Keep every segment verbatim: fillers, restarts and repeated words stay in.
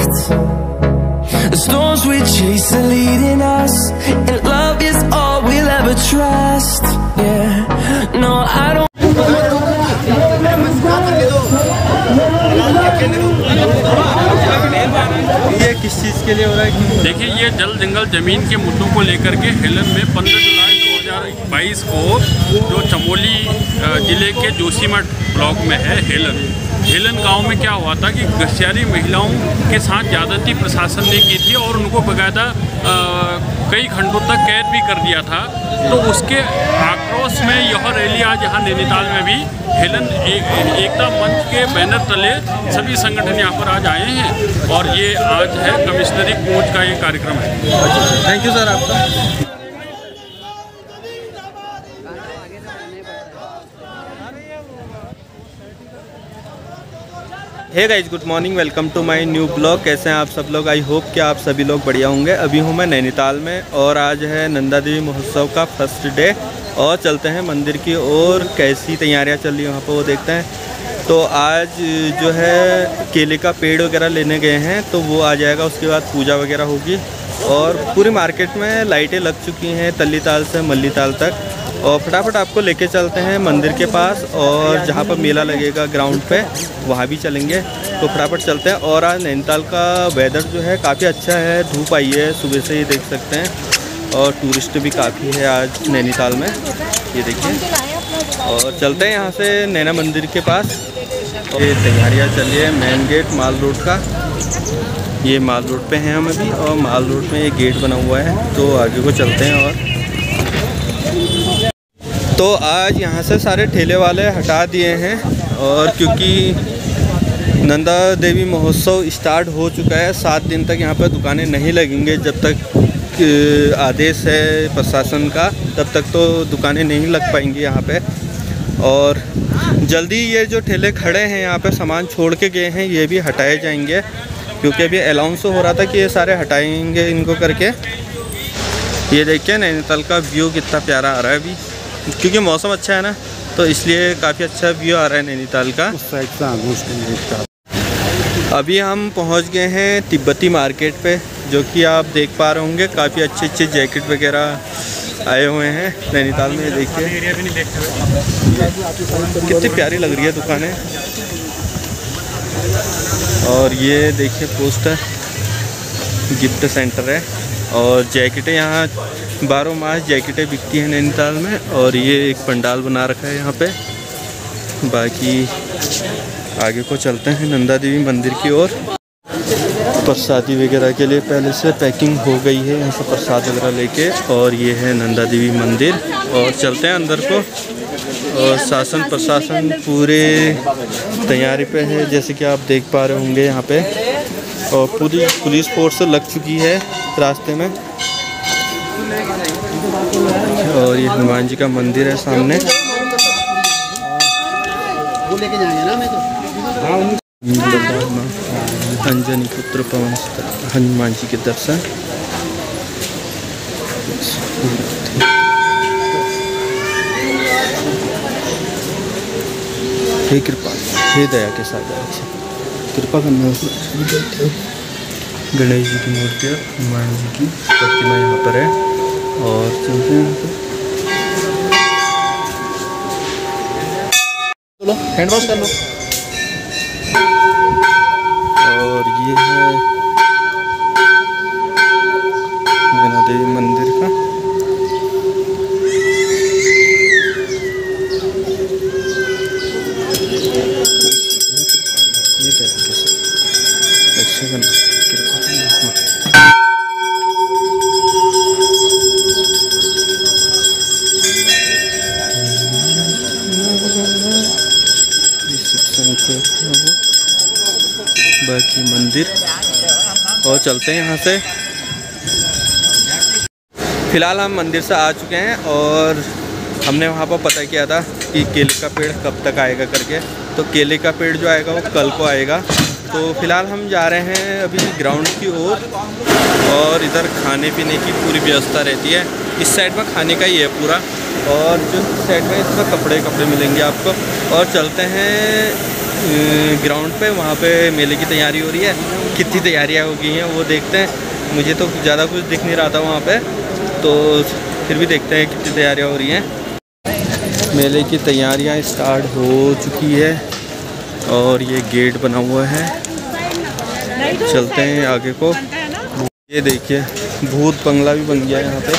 hearts. The storms we chase are leading us, and love is all we'll ever trust. Yeah, no, I don't. ये किस चीज़ के लिए हो रहा है? देखिए, ये जल जंगल ज़मीन के मुद्दों को लेकर के हेलन में पंद्रह जुलाई दो हज़ार बाईस को जो चमोली ज़िले के जोशीमठ ब्लॉक में है हेलन हेलन गांव में क्या हुआ था कि गश्तियारी महिलाओं के साथ ज़्यादती प्रशासन ने की थी और उनको बकायदा कई घंटों तक कैद भी कर दिया था। तो उसके आक्रोश में यह रैली आज यहाँ नैनीताल में भी हेलन एक, एकता मंच के बैनर तले सभी संगठन यहाँ पर आज आए हैं और ये आज है कमिश्नरी कोच का ये कार्यक्रम है। थैंक यू सर आपका। Hey guys, good morning, welcome to my new blog. कैसे हैं आप सब लोग? आई होप कि आप सभी लोग बढ़िया होंगे। अभी हूँ मैं नैनीताल में और आज है नंदा देवी महोत्सव का फर्स्ट डे और चलते हैं मंदिर की ओर। कैसी तैयारियाँ चल रही हैं वहाँ पर वो देखते हैं। तो आज जो है केले का पेड़ वगैरह लेने गए हैं तो वो आ जाएगा, उसके बाद पूजा वगैरह होगी और पूरी मार्केट में लाइटें लग चुकी हैं तल्ली ताल से मल्ली ताल तक। और फटाफट आपको लेके चलते हैं मंदिर के पास और जहाँ पर मेला लगेगा ग्राउंड पे वहाँ भी चलेंगे। तो फटाफट चलते हैं। और आज नैनीताल का वेदर जो है काफ़ी अच्छा है, धूप आई है सुबह से, ये देख सकते हैं। और टूरिस्ट भी काफ़ी है आज नैनीताल में, ये देखिए। और चलते हैं यहाँ से नैना मंदिर के पास। ये तैयारियाँ चल रही है मेन गेट माल रोड का। ये माल रोड पे हैं हम अभी और माल रोड में ये गेट बना हुआ है तो आगे को चलते हैं। और तो आज यहाँ से सारे ठेले वाले हटा दिए हैं और क्योंकि नंदा देवी महोत्सव स्टार्ट हो चुका है, सात दिन तक यहाँ पर दुकानें नहीं लगेंगे। जब तक आदेश है प्रशासन का तब तक तो दुकानें नहीं लग पाएंगी यहाँ पे। और जल्दी ये जो ठेले खड़े हैं यहाँ पे सामान छोड़ के गए हैं ये भी हटाए जाएंगे क्योंकि अभी अनाउंस हो रहा था कि ये सारे हटाएंगे इनको करके। ये देखिए नैनीताल का व्यू कितना प्यारा आ रहा है अभी, क्योंकि मौसम अच्छा है ना तो इसलिए काफ़ी अच्छा व्यू आ रहा है नैनीताल का। उस साइड से अभी हम पहुंच गए हैं तिब्बती मार्केट पे, जो कि आप देख पा रहे होंगे काफ़ी अच्छे अच्छे जैकेट वगैरह आए हुए हैं नैनीताल में। देखिए कितनी प्यारी लग रही है दुकानें। और ये देखिए पोस्टर गिफ्ट सेंटर है और जैकेटें यहाँ बारह मास जैकेटें बिकती हैं नैनीताल में। और ये एक पंडाल बना रखा है यहाँ पे। बाकी आगे को चलते हैं नंदा देवी मंदिर की ओर। प्रसादी वगैरह के लिए पहले से पैकिंग हो गई है यहाँ से प्रसाद वगैरह लेके। और ये है नंदा देवी मंदिर और चलते हैं अंदर को। और शासन प्रशासन पूरे तैयारी पे है जैसे कि आप देख पा रहे होंगे यहाँ पे। और पूरी पुलिस फोर्स लग चुकी है रास्ते में। और ये हनुमान जी का मंदिर है सामने। वो लेके जाएंगे ना मैं तो। अंजनी पुत्र पवन हनुमान जी के दर्शन। हे कृपा हे दया के सागर कृपा करना। गणेश जी की मूर्ति हनुमान जी की प्रतिमा यहाँ पर है। और चलते हैं चलो हैंड वॉश कर लो। और ये है नैना देवी मंदिर का। ये रक्षा करना बाकी मंदिर। और चलते हैं यहाँ से। फ़िलहाल हम मंदिर से आ चुके हैं और हमने वहाँ पर पता किया था कि केले का पेड़ कब तक आएगा करके। तो केले का पेड़ जो आएगा वो कल को आएगा। तो फ़िलहाल हम जा रहे हैं अभी ग्राउंड की ओर। और इधर खाने पीने की पूरी व्यवस्था रहती है। इस साइड में खाने का ही है पूरा और जो साइड में इसमें कपड़े कपड़े मिलेंगे आपको। और चलते हैं ग्राउंड पे, वहाँ पे मेले की तैयारी हो रही है। कितनी तैयारियाँ हो गई हैं वो देखते हैं। मुझे तो ज़्यादा कुछ दिख नहीं रहा था वहाँ पे, तो फिर भी देखते हैं कितनी तैयारियाँ हो रही हैं। मेले की तैयारियाँ स्टार्ट हो चुकी है और ये गेट बना हुआ है। चलते हैं आगे को। ये देखिए भूत बंगला भी बन गया है यहाँ पे,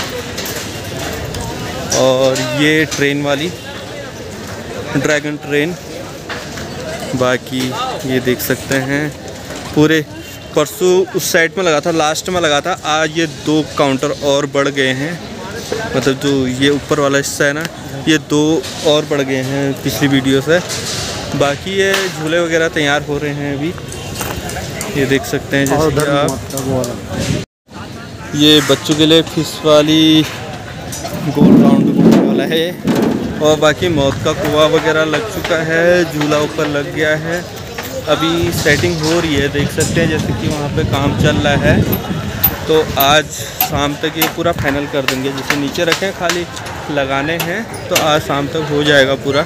और ये ट्रेन वाली ड्रैगन ट्रेन। बाकी ये देख सकते हैं पूरे परसों उस साइड में लगा था, लास्ट में लगा था, आज ये दो काउंटर और बढ़ गए हैं। मतलब जो ये ऊपर वाला हिस्सा है ना, ये दो और बढ़ गए हैं पिछली वीडियो से। बाकी ये झूले वगैरह तैयार हो रहे हैं अभी, ये देख सकते हैं। जैसे कि आप ये बच्चों के लिए फिश वाली गोल राउंड घूमने वाला है, और बाकी मौत का कुआं वगैरह लग चुका है, झूला ऊपर लग गया है। अभी सेटिंग हो रही है, देख सकते हैं जैसे कि वहाँ पे काम चल रहा है। तो आज शाम तक ये पूरा फाइनल कर देंगे। जैसे नीचे रखें खाली लगाने हैं, तो आज शाम तक हो जाएगा पूरा।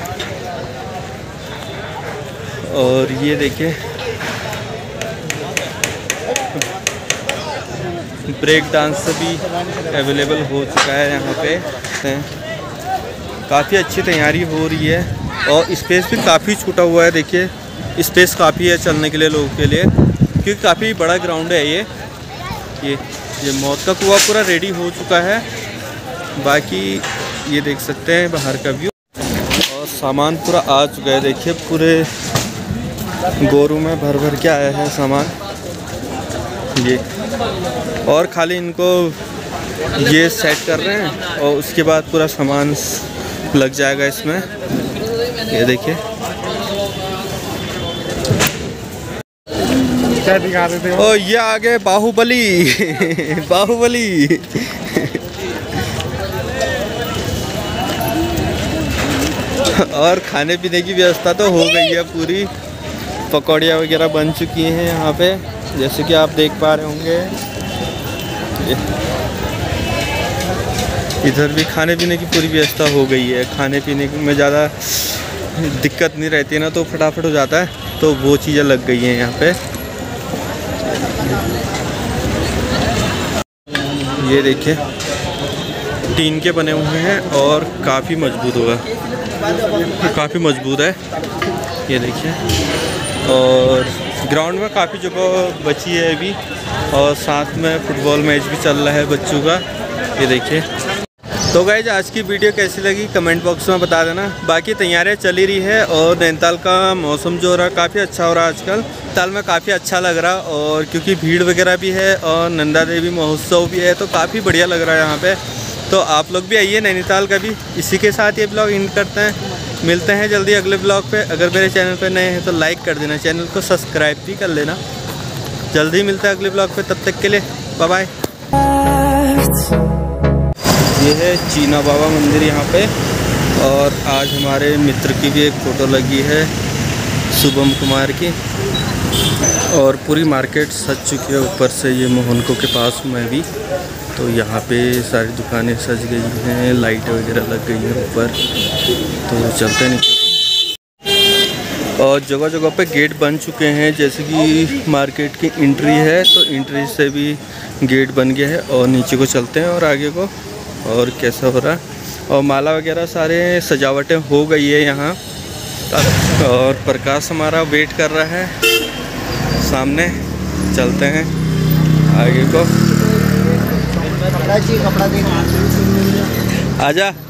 और ये देखिए ब्रेक डांस भी अवेलेबल हो चुका है यहाँ पे। काफ़ी अच्छी तैयारी हो रही है, और स्पेस भी काफ़ी छूटा हुआ है। देखिए स्पेस काफ़ी है चलने के लिए, लोगों के लिए, क्योंकि काफ़ी बड़ा ग्राउंड है ये ये ये मौत का कुआं पूरा रेडी हो चुका है। बाकी ये देख सकते हैं बाहर का व्यू, और सामान पूरा आ चुका है। देखिए पूरे गोरू में भर भर के आया है सामान ये, और खाली इनको ये सेट कर रहे हैं और उसके बाद पूरा सामान लग जाएगा इसमें। ये देखिए क्या दिखा रहे थे? ओ ये आ गए बाहुबली बाहुबली और खाने पीने की व्यवस्था तो हो गई है पूरी। पकौड़ियाँ वगैरह बन चुकी हैं यहाँ पे, जैसे कि आप देख पा रहे होंगे। इधर भी खाने पीने की पूरी व्यवस्था हो गई है। खाने पीने में ज़्यादा दिक्कत नहीं रहती है ना, तो फटाफट हो जाता है, तो वो चीज़ें लग गई हैं यहाँ पे। ये देखिए टीन के बने हुए हैं और काफ़ी मजबूत होगा, काफ़ी मजबूत है। ये देखिए, और ग्राउंड में काफ़ी जगह बची है अभी, और साथ में फुटबॉल मैच भी चल रहा है बच्चों का। ये देखिए। तो गाइज आज की वीडियो कैसी लगी कमेंट बॉक्स में बता देना। बाकी तैयारियां चल ही रही है, और नैनीताल का मौसम जो हो रहा है काफ़ी अच्छा हो रहा है आजकल। नैनीताल में काफ़ी अच्छा लग रहा, और क्योंकि भीड़ वगैरह भी है और नंदा देवी महोत्सव भी है, तो काफ़ी बढ़िया लग रहा है यहाँ पे। तो आप लोग भी आइए नैनीताल का भी। इसी के साथ ये ब्लॉग एंड करते हैं, मिलते हैं जल्दी अगले ब्लॉग पे। अगर मेरे चैनल पे नए हैं तो लाइक कर देना, चैनल को सब्सक्राइब भी कर लेना। जल्दी मिलते हैं अगले ब्लॉग पे, तब तक के लिए बाय बाय। ये है चीना बाबा मंदिर यहाँ पे, और आज हमारे मित्र की भी एक फ़ोटो लगी है, शुभम कुमार की। और पूरी मार्केट सज चुकी है ऊपर से, ये मोहनको के पास में भी। तो यहाँ पे सारी दुकानें सज गई हैं, लाइट वगैरह लग गई हैं ऊपर। तो चलते नीचे, और जगह जगह पे गेट बन चुके हैं। जैसे कि मार्केट की एंट्री है, तो एंट्री से भी गेट बन गया है। और नीचे को चलते हैं और आगे को, और कैसा हो रहा है। और माला वगैरह सारे सजावटें हो गई है यहाँ, और प्रकाश हमारा वेट कर रहा है सामने। चलते हैं आगे को, आजा।